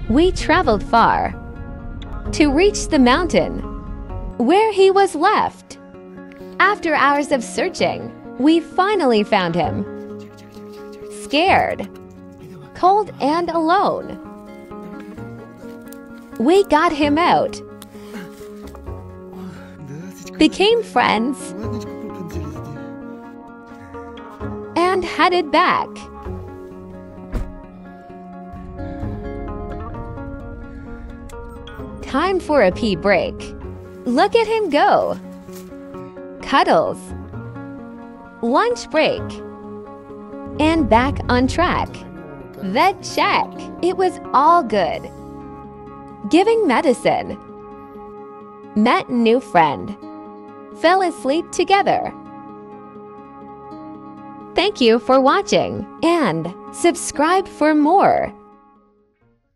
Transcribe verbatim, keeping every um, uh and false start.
We traveled far to reach the mountain where he was left. After hours of searching, we finally found him. Scared, cold, and alone. We got him out, became friends, and headed back. Time for a pee break. Look at him go. Cuddles, lunch break, and back on track. Vet check. It was all good. Giving medicine. Met new friend. Fell asleep together. Thank you for watching and subscribe for more.